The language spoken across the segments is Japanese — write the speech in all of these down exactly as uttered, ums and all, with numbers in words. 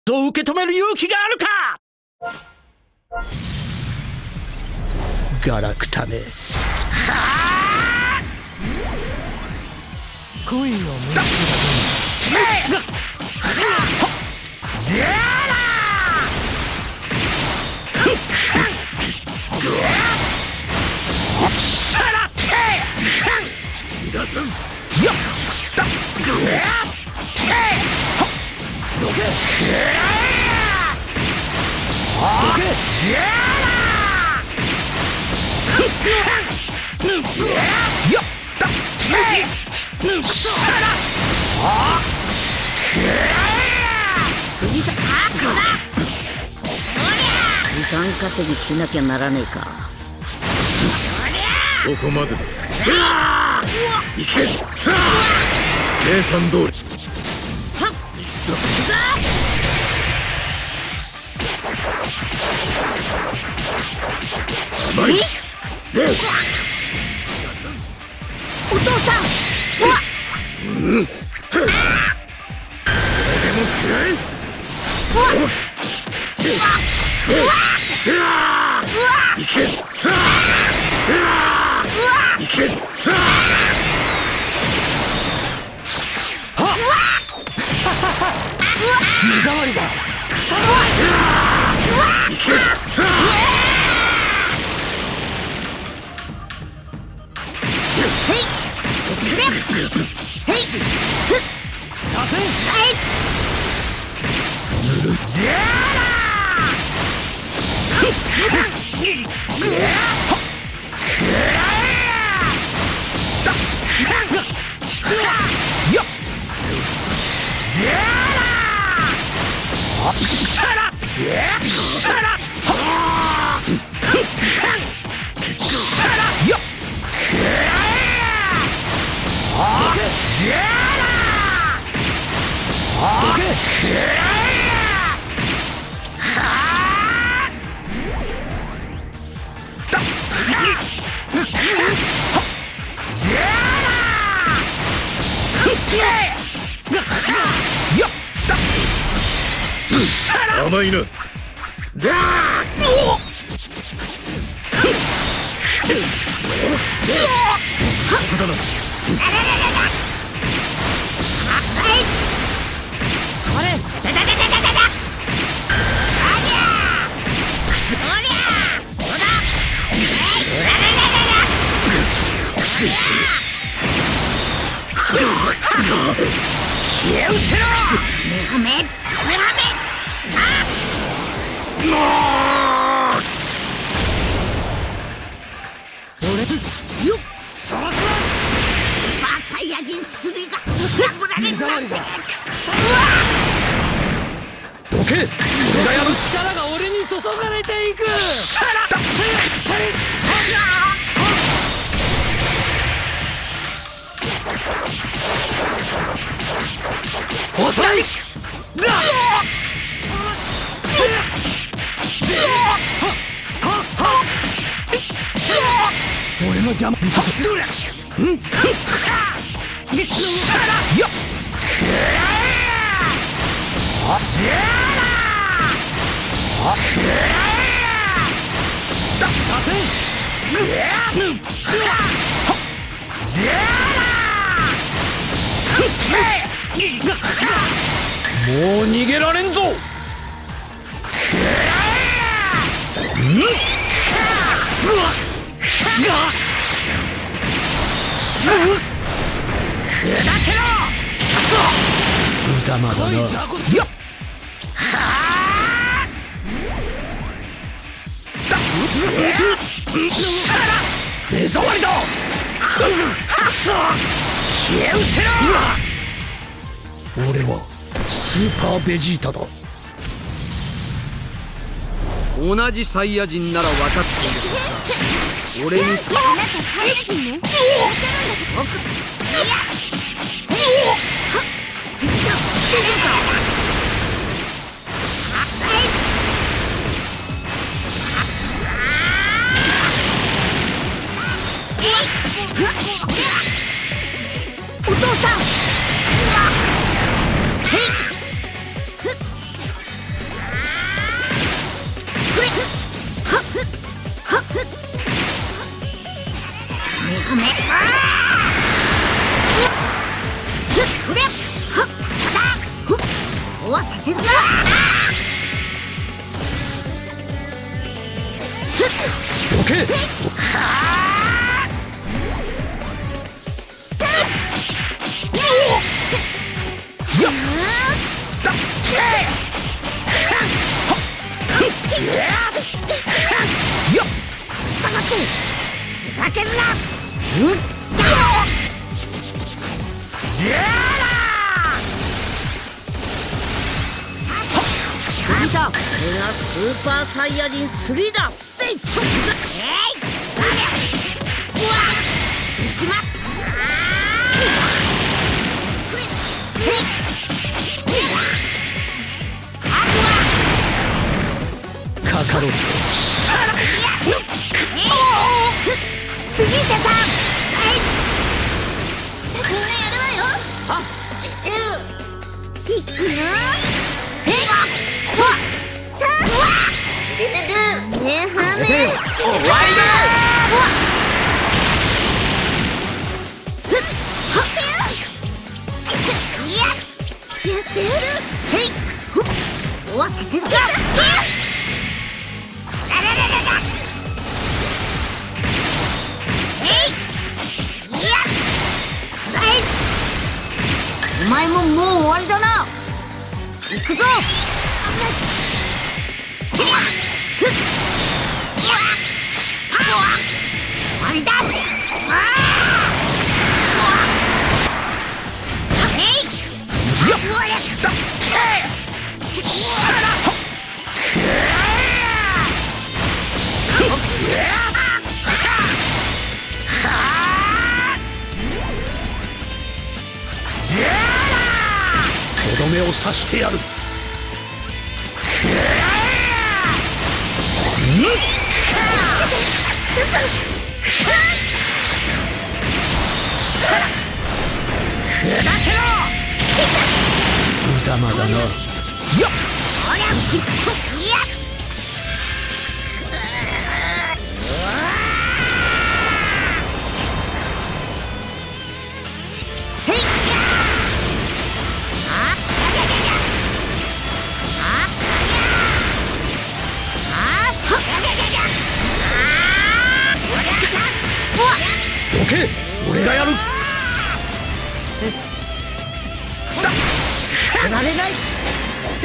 どう受け止める勇気があるか。ガラクタめ。 恋を結ぶだ時間稼ぎしなきゃならねえか。 そこまでだ。行け。計算通り。甘い。 お父さん。 うん。これでも食らえ。いけ。いけ。 目障りだ。 いけ。 させん。 甘いな。 消え失せろ。 メガメメガメ。 俺よっそらそら。 スーパーサイヤ人スリが破られたんだ。 どけ。俺がやる。 力が俺に注がれていく。 さらだ。チャレンジ。遅い。俺の邪魔。うん。さらよっ。させん。もう逃げられんぞ。無様だな。よっ。目障りだ。消え失せろ。俺はスーパーベジータだ。 同じサイヤ人なら分かっているけどさ、俺にあなたサイヤ人ね。やってるんだけど僕。いや。せい。はっ。大丈夫か。お父さん。 どけ。 ふざけるな。 これがスーパーサイヤ人スリーだ。 えい、ちょっとえい、うわっ、いきます。 カカロット。 ベジータさん、はいみんなやるわよ。 あいくよ。えっそうさあねはめ終わりだ。 やってやる。せい終わさせるか。 お前ももう終わりだな。行くぞ。 終わりだ。 とどめを刺してやる。無様だな。どけ、俺がやる。 取られない。だ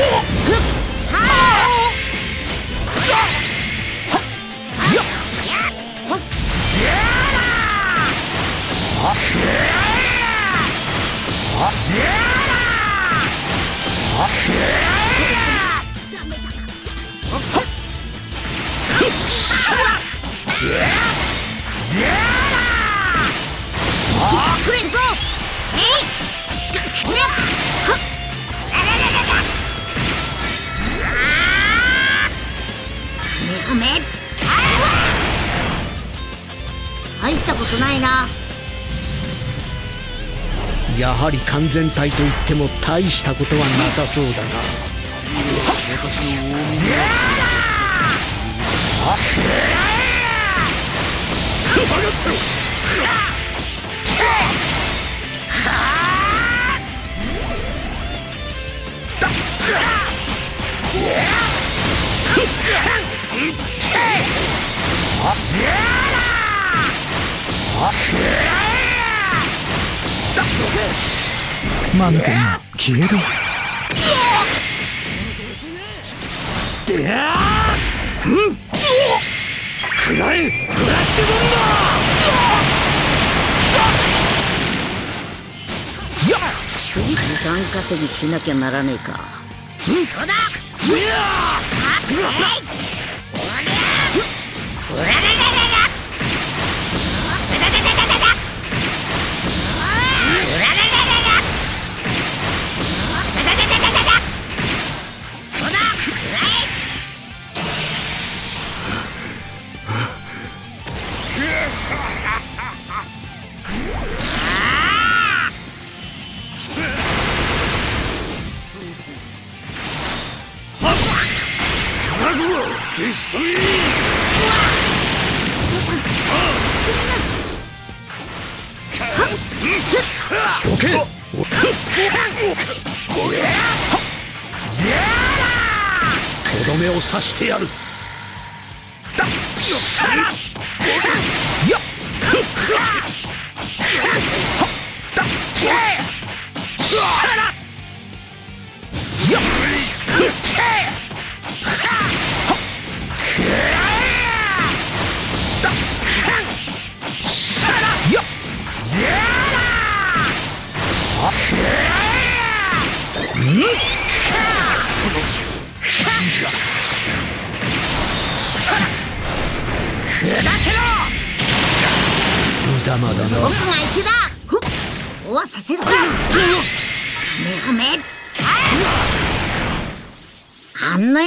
くれぞ。えいめめ大したことないな。 やはり完全体といっても大したことはなさそうだな。マヌケが消える。でやー、うん、くらえ、フラッシュボンバ時間稼ぎしなきゃならねえか。 そうだ。 ー。いや消しとい。どけ。 目を刺してやる。ださらよっださらよっ無様だな。 僕が池だ。そうはさせるか。めめあんな